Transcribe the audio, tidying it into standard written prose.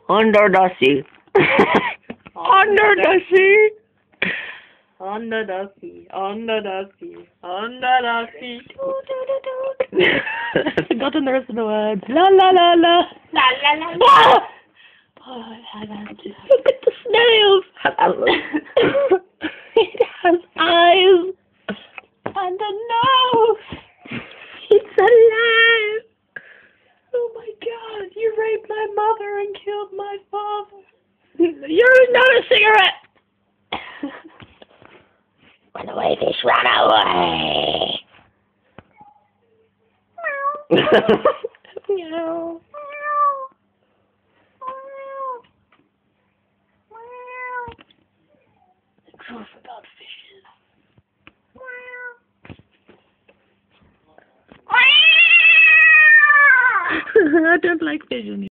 Under the sea. Under the sea. Under the sea, under the sea, under the sea. I forgot the rest of the words. La la la la. La la la la. Ah! Oh, I had to. Look at the snails. It has eyes and a nose. It's alive. Oh my God! You raped my mother and killed my father. You're not a cigarette. Run away, fish! Run away! Meow. The truth about fishes. I don't like fish anymore.